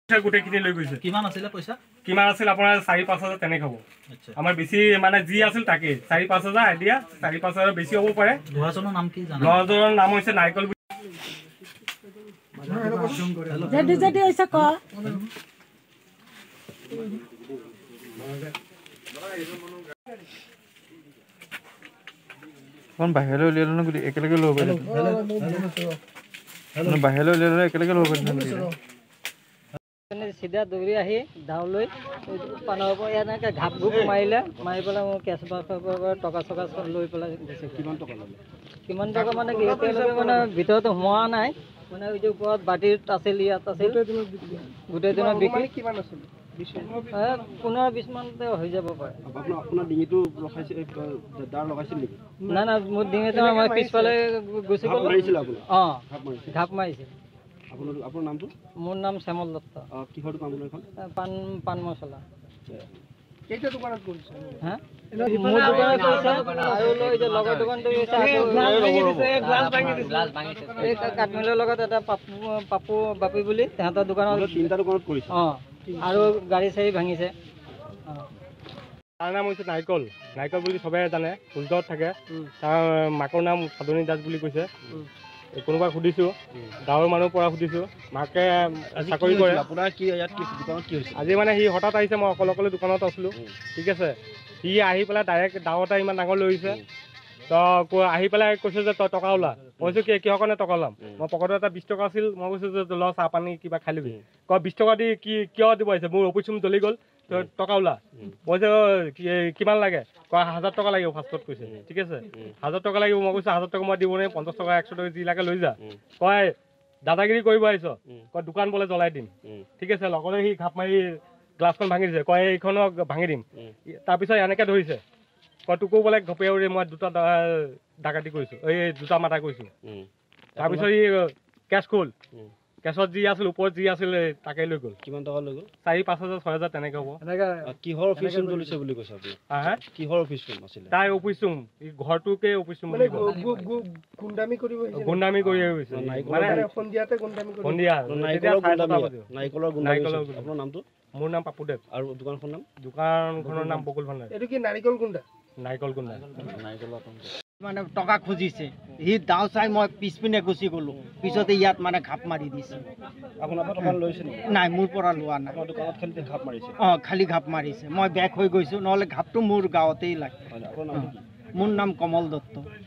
গোটেইখিনি লৈ গৈছে। কিমান আছিল পইচা? কিমান আছিল আপোনাৰ 4-5 হাজাৰ তেনে খাব। আমাৰ বেছি মানে যি আছিল তাকে 4-5 হাজাৰ আইডিয়া 4-5 হাজাৰ বেছি হ'ব পাৰে। ল'ৰাজনৰ নাম কি জানা? ল'ৰাজনৰ নাম হৈছে নাৰিকল। যদি হৈছে ক কোন বাহিৰলৈ উলিয়ালো ন গুটি একেলগে ল'ব পাৰিলে বাহিৰলৈ উলিয়ালে একেলগে ল'ব পাৰিলে চিধা দৌৰি আহি দাওলৈ পানৰ পৰা এনেকৈ ঘাপ ঘুপ মাৰিলে মাৰি পেলাই মোৰ কেছ বাক্সৰ টকা চকা লৈ পেলাই গৈছে। কিমান টকা মানে কি এতিয়ালৈকে মানে ভিতৰত সোমোৱা নাই মানে এই যে ওপৰত বাতিত আছিল ইয়াত আছিল গোটেই দিনত বিক্ৰী কিমান আছিল? 15-20 মানতে হৈ যাব পাৰে। আপোনাৰ ডিঙিটো ৰখাইছে দাৰ লগাইছিল নেকি? নাই নাই মোৰ ডিঙিটো মই পিছফালে গুচি গ'ল। অঁ ঘাপ মাৰিছিল। আপোনাৰ নামটো? মোৰ নাম শ্যামল দত্ত। কিহৰ দোকান এখন? পান মছলা। কেইটা দোকানত কৰিছে? হা মোৰ দোকানত কৰিছে আৰু লৈ যে লগৰ দোকানটো এই কাঠমিলৰ লগত এটা বাপি বুলি তাহাঁতৰ দোকানত 3টা দোকানত কৰিছে। অঁ আৰু গাড়ী চাড়ী ভাঙিছে। তাৰ নাম হৈছে নাৰিকল বুলি চবে জানে। ফুলদত থাকে। তাৰ মাকৰ নাম সাধনী দাস বুলি কৈছে। কোনোবাক সুধিছোঁ গাঁৱৰ মানুহৰ পৰা সুধিছোঁ মাকে চাকৰি কৰে। আপোনাৰ কি ইয়াত কি দোকানত কি হৈছে? আজি মানে সি হঠাৎ আহিছে মই অকলে দোকানত আছিলোঁ। ঠিক আছে সি আহি পেলাই ডাইৰেক্ট ডাঙৰটা ইমান ডাঙৰ লৈ আহিছে। তো আহি পেলাই কৈছে যে তই টকা ওলা। মই কৈছোঁ কিহৰ কাৰণে টকা ওলাম? মই পকেটত এটা 20 টকা আছিল। মই কৈছোঁ যে ল চাহ পানী কিবা খাই ল'বি। 20 টকা দি কিয় দিব আহিছে? মোৰ অফিচ ৰুম জ্বলি গ'ল তই টকা ওলা। মই যে কিমান লাগে? 1000 টকা লাগিব ফাৰ্ষ্টত কৈছে। ঠিক আছে 1000 টকা লাগিব। মই কৈছোঁ 1000 টকা মই দিব নোৱাৰিম 50 টকা 100 টকা যি লাগে লৈ যা। কয় দাদাগিৰি কৰিব আহিছ দোকান বোলে জ্বলাই দিম। ঠিক আছে লগতে সি ঘাপ মাৰি গ্লাছখন ভাঙি দিছে। কয় এইখনক ভাঙি দিম। তাৰপিছত এনেকৈ ধৰিছে তোকো বোলে ঘপে উৰি মই 2টা ডাকাতি কৰিছোঁ এই 2টা মাতা কৰিছোঁ। তাৰপিছত সি কেছ খোল কেছত যি আছিল ওপৰত যি আছিল তাকে লৈ গ'ল। কিমান টকা লৈ গ'ল? 4-5 হাজাৰ 6 হাজাৰ তেনেকৈ হ'ব। কিহৰ অফিচ ৰুম চলিছে বুলি কৈছে আপুনি? কিহৰ অফিচ ৰুম আছিলে? তাই অফিচ ৰুম ঘৰটোকে অফিচ ৰুম গুণ্ডামি কৰি গৈছে মানে সন্ধিয়া নাৰিকলৰ আপোনাৰ নামটো? মোৰ নাম পাপুদেৱ। আৰু দোকানখনৰ নাম? দোকানখনৰ নাম বকুল ভাণ্ডাৰ। এইটো কি নাৰিকল গুণ্ডা? মানে টকা খুজিছে সি দাও চাই মই পিছপিনে গুচি গ'লো পিছতে ইয়াত মানে ঘাপ মাৰি দিছে। আপোনাৰ পৰা টকা লৈছে নেকি? নাই মোৰ পৰা লোৱা নাই। আপোনাৰ দোকানত খালি ঘাপ মাৰিছে? খালি ঘাপ মাৰিছে। মই বেক হৈ গৈছোঁ নহ'লে ঘাপটো মোৰ গাঁৱতেই লাগে। আপোনাৰ নামটো কি? মোৰ নাম কমল দত্ত।